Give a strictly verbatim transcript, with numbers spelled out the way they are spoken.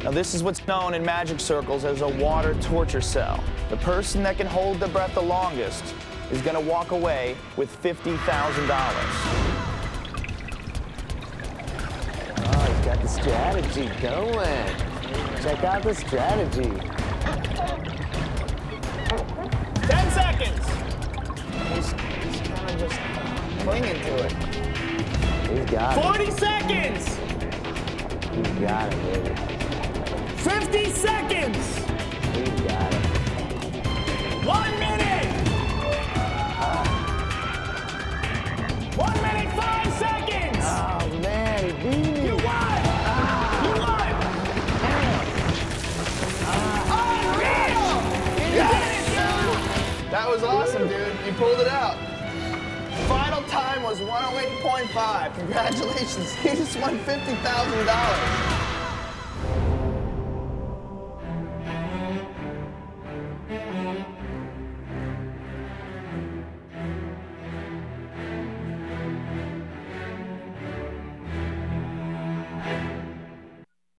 Now, this is what's known in magic circles as a water torture cell. The person that can hold their breath the longest is going to walk away with fifty thousand dollars. Oh, he's got the strategy going. Check out the strategy. Ten seconds. He's, he's kind of just clinging to it. He's got it. Forty seconds. He's got it, baby. Fifty seconds. He's got it. One minute. One minute, five seconds. Oh man, he beat me. You won. Ah. You won. That was awesome, dude. You pulled it out. Final time was one oh eight point five. Congratulations. You just won fifty thousand dollars.